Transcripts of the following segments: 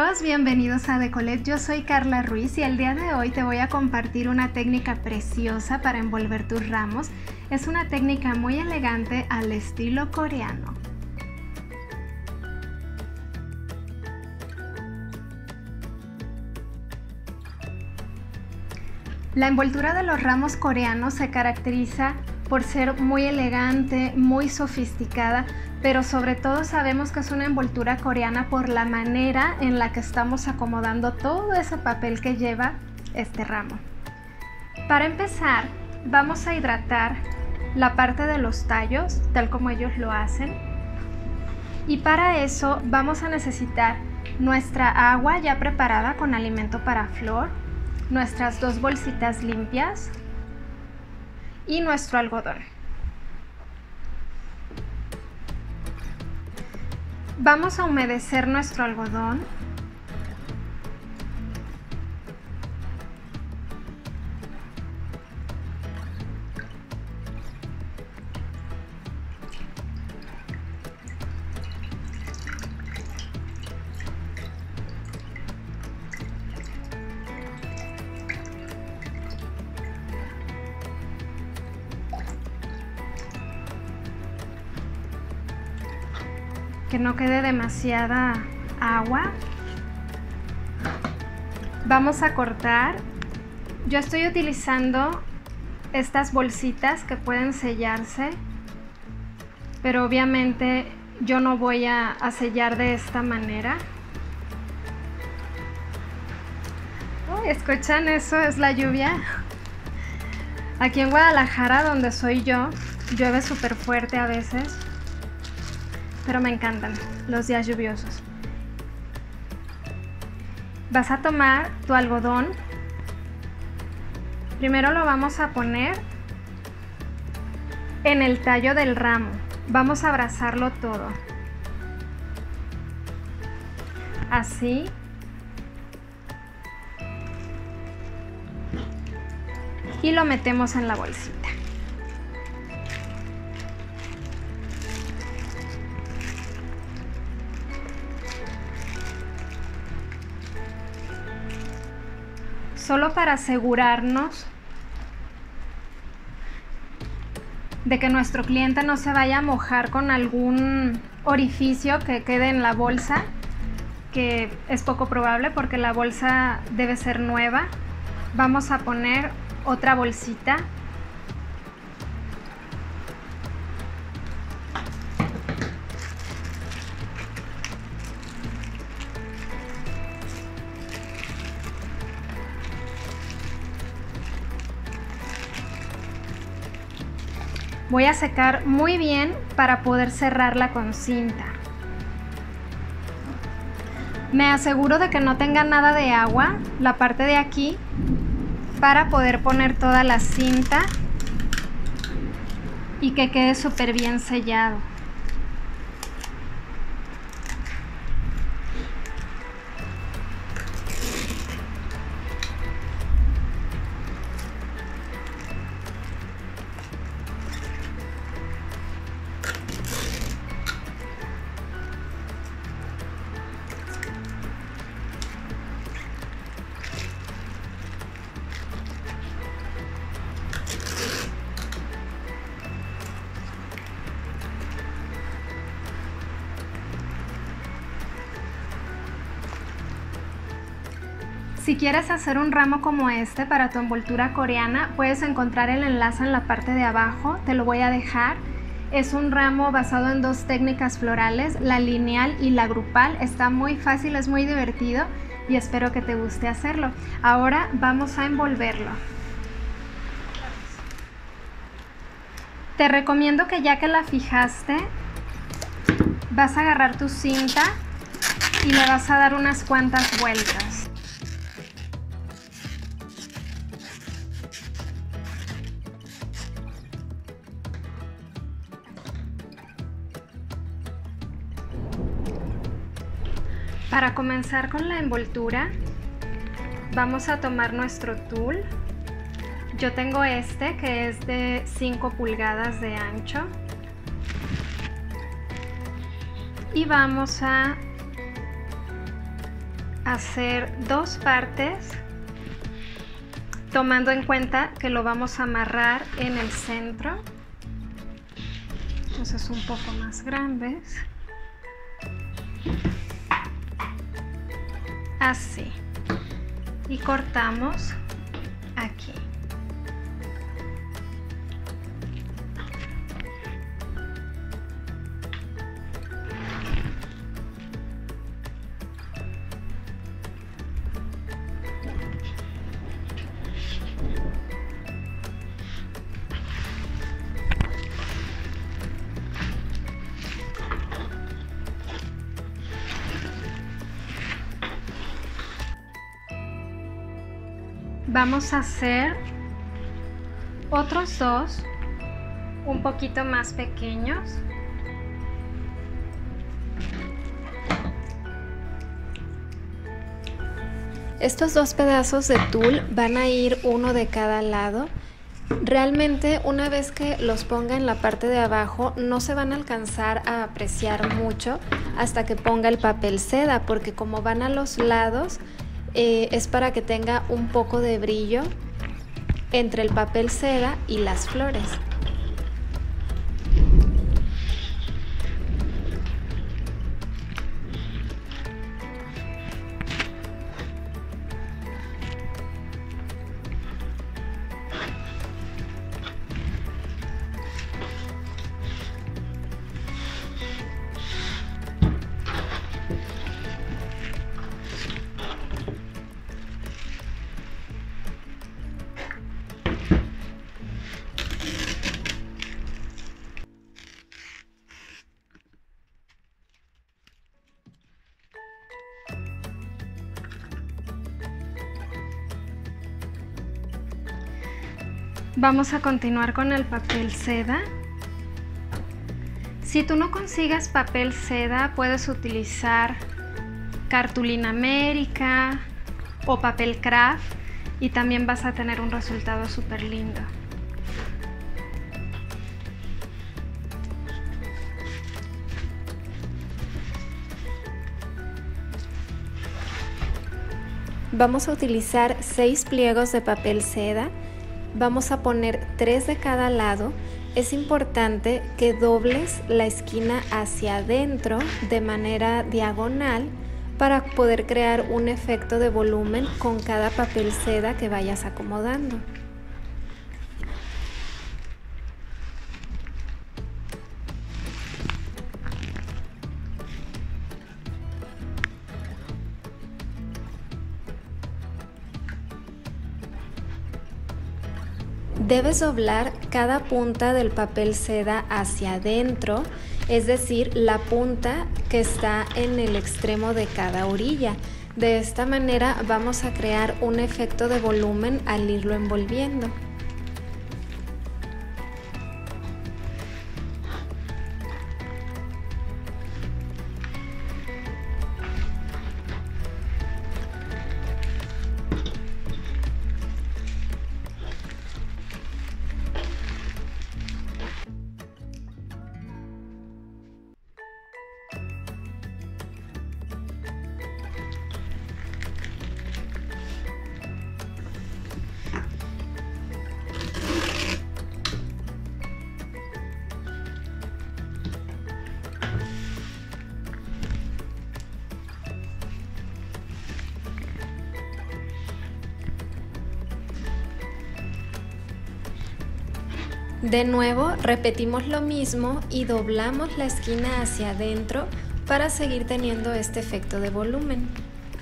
todos, bienvenidos a Decolet. Yo soy Carla Ruiz y el día de hoy te voy a compartir una técnica preciosa para envolver tus ramos. Es una técnica muy elegante al estilo coreano. La envoltura de los ramos coreanos se caracteriza por ser muy elegante, muy sofisticada, pero sobre todo sabemos que es una envoltura coreana por la manera en la que estamos acomodando todo ese papel que lleva este ramo. Para empezar, vamos a hidratar la parte de los tallos, tal como ellos lo hacen. Y para eso vamos a necesitar nuestra agua ya preparada con alimento para flor, nuestras 2 bolsitas limpias y nuestro algodón. Vamos a humedecer nuestro algodón. Que no quede demasiada agua. Vamos a cortar. Yo estoy utilizando estas bolsitas que pueden sellarse, pero obviamente yo no voy a sellar de esta manera. ¿Escuchan eso? Es la lluvia. Aquí en Guadalajara, donde soy yo, llueve súper fuerte a veces, pero me encantan los días lluviosos. Vas a tomar tu algodón. Primero lo vamos a poner en el tallo del ramo. Vamos a abrazarlo todo. Así. Y lo metemos en la bolsita. Solo para asegurarnos de que nuestro cliente no se vaya a mojar con algún orificio que quede en la bolsa, que es poco probable porque la bolsa debe ser nueva. Vamos a poner otra bolsita. Voy a secar muy bien para poder cerrarla con cinta. Me aseguro de que no tenga nada de agua, la parte de aquí, para poder poner toda la cinta y que quede súper bien sellado. Si quieres hacer un ramo como este para tu envoltura coreana, puedes encontrar el enlace en la parte de abajo, te lo voy a dejar. Es un ramo basado en 2 técnicas florales, la lineal y la grupal. Está muy fácil, es muy divertido y espero que te guste hacerlo. Ahora vamos a envolverlo. Te recomiendo que ya que la fijaste, vas a agarrar tu cinta y le vas a dar unas cuantas vueltas. Para comenzar con la envoltura, vamos a tomar nuestro tul. Yo tengo este que es de 5 pulgadas de ancho. Y vamos a hacer dos partes, tomando en cuenta que lo vamos a amarrar en el centro. Entonces un poco más grandes. Así. Y cortamos aquí. Vamos a hacer otros dos un poquito más pequeños. Estos dos pedazos de tul van a ir uno de cada lado. Realmente una vez que los ponga en la parte de abajo no se van a alcanzar a apreciar mucho hasta que ponga el papel seda, porque como van a los lados, es para que tenga un poco de brillo entre el papel seda y las flores. Vamos a continuar con el papel seda. Si tú no consigues papel seda, puedes utilizar cartulina América o papel craft y también vas a tener un resultado súper lindo. Vamos a utilizar 6 pliegos de papel seda. Vamos a poner 3 de cada lado. Es importante que dobles la esquina hacia adentro de manera diagonal para poder crear un efecto de volumen con cada papel seda que vayas acomodando. Debes doblar cada punta del papel seda hacia adentro, es decir, la punta que está en el extremo de cada orilla. De esta manera vamos a crear un efecto de volumen al irlo envolviendo. De nuevo repetimos lo mismo y doblamos la esquina hacia adentro para seguir teniendo este efecto de volumen.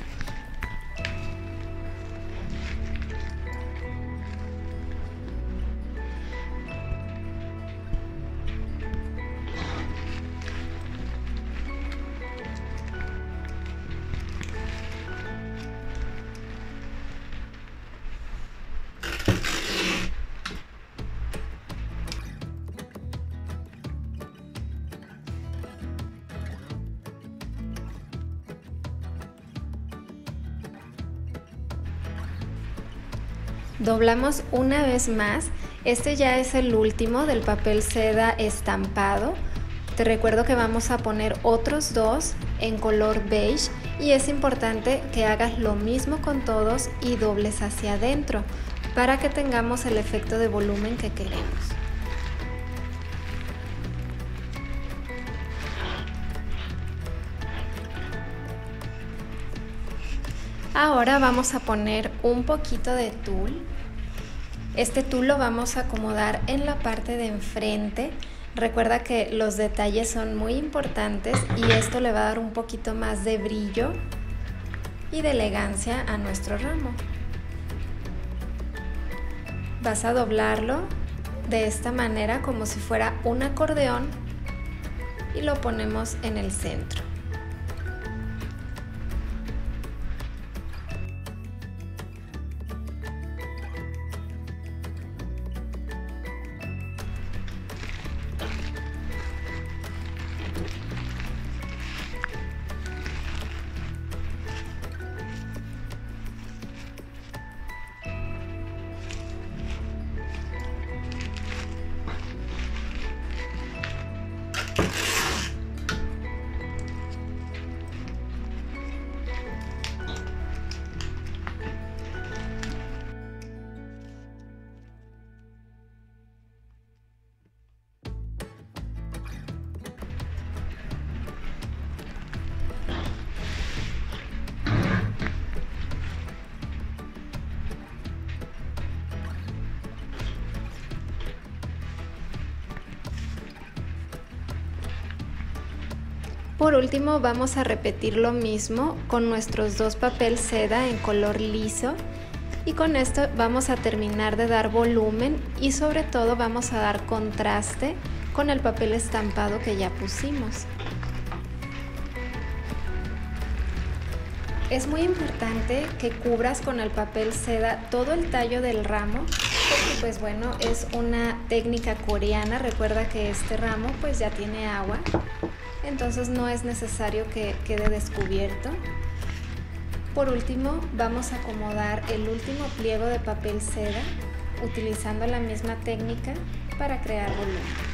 Doblamos una vez más. Este ya es el último del papel seda estampado. Te recuerdo que vamos a poner otros dos en color beige y es importante que hagas lo mismo con todos y dobles hacia adentro para que tengamos el efecto de volumen que queremos. Ahora vamos a poner un poquito de tul. Este tul lo vamos a acomodar en la parte de enfrente. Recuerda que los detalles son muy importantes y esto le va a dar un poquito más de brillo y de elegancia a nuestro ramo. Vas a doblarlo de esta manera como si fuera un acordeón y lo ponemos en el centro. Por último vamos a repetir lo mismo con nuestros dos papel seda en color liso y con esto vamos a terminar de dar volumen y sobre todo vamos a dar contraste con el papel estampado que ya pusimos. Es muy importante que cubras con el papel seda todo el tallo del ramo porque pues bueno, es una técnica coreana. Recuerda que este ramo pues ya tiene agua, entonces no es necesario que quede descubierto. Por último vamos a acomodar el último pliego de papel seda utilizando la misma técnica para crear volumen.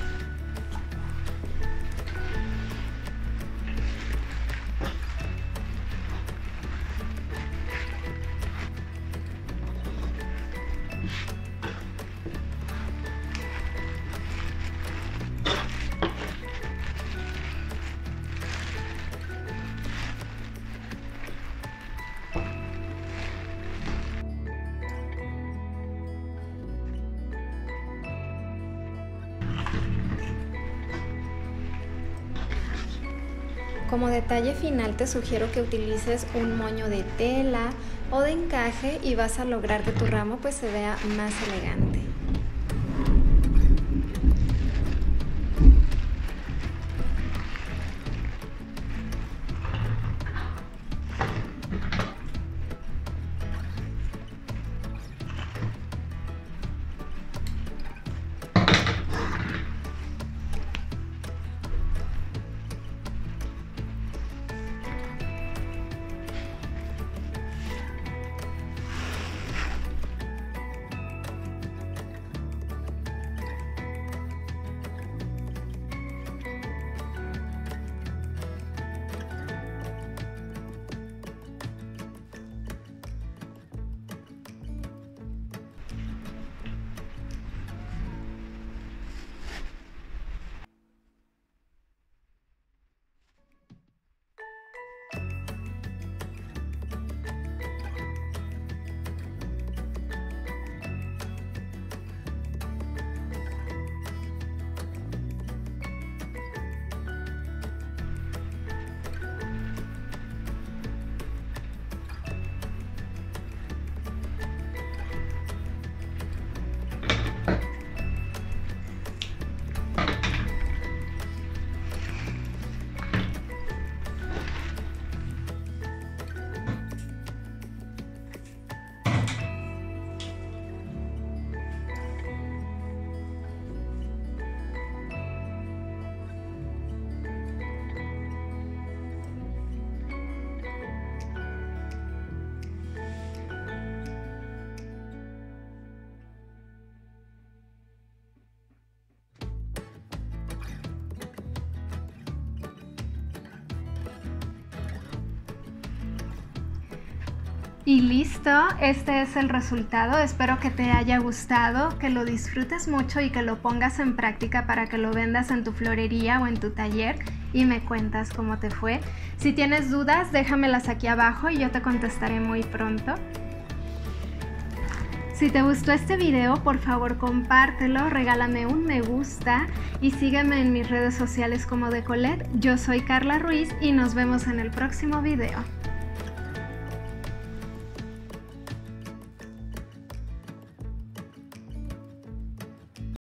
Como detalle final te sugiero que utilices un moño de tela o de encaje y vas a lograr que tu ramo pues se vea más elegante. Y listo, este es el resultado. Espero que te haya gustado, que lo disfrutes mucho y que lo pongas en práctica para que lo vendas en tu florería o en tu taller y me cuentas cómo te fue. Si tienes dudas, déjamelas aquí abajo y yo te contestaré muy pronto. Si te gustó este video, por favor compártelo, regálame un me gusta y sígueme en mis redes sociales como Decolet. Yo soy Carla Ruiz y nos vemos en el próximo video.